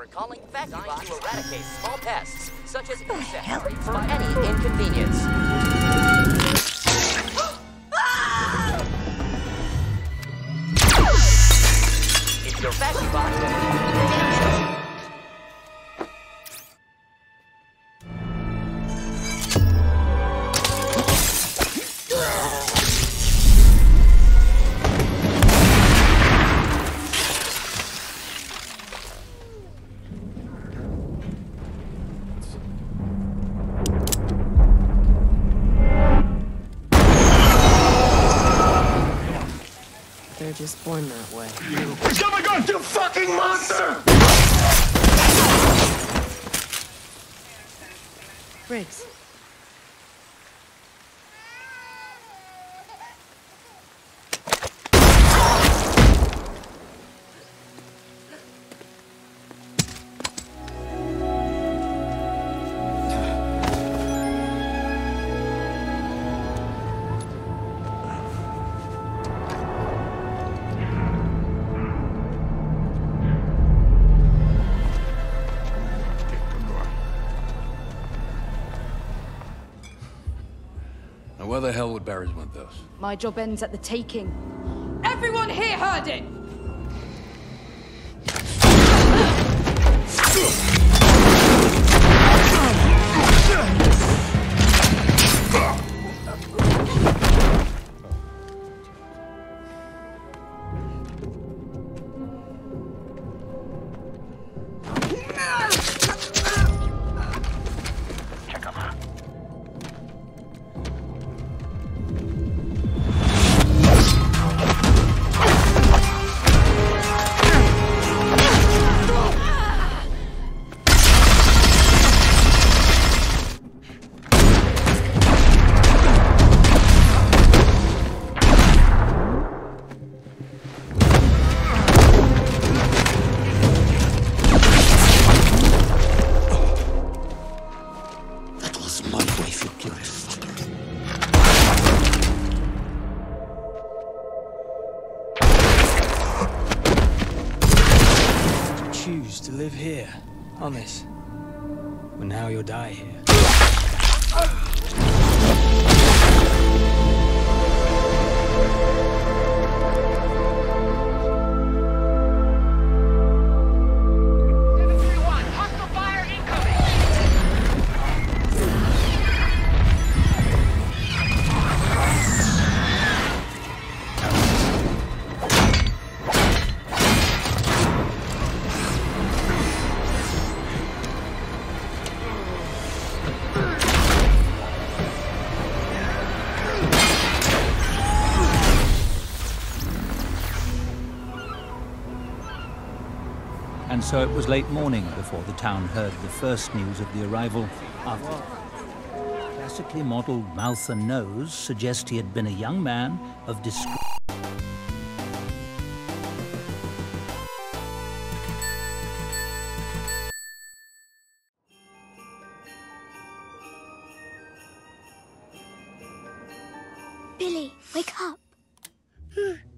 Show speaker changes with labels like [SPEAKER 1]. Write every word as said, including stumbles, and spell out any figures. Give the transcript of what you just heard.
[SPEAKER 1] We're calling Factory to eradicate small pests, such as insects, for any inconvenience. If your Factory Box doesn't...
[SPEAKER 2] They're just born that way.
[SPEAKER 3] Oh my god, you fucking monster!
[SPEAKER 2] Briggs.
[SPEAKER 4] Now where the hell would Barry's want those?
[SPEAKER 5] My job ends at the taking. Everyone here heard it!
[SPEAKER 6] Choose to live here, on this. But now you'll die here.
[SPEAKER 7] And so it was late morning before the town heard the first news of the arrival after classically modelled mouth and nose suggest he had been a young man of discreet.
[SPEAKER 8] Billy, wake up.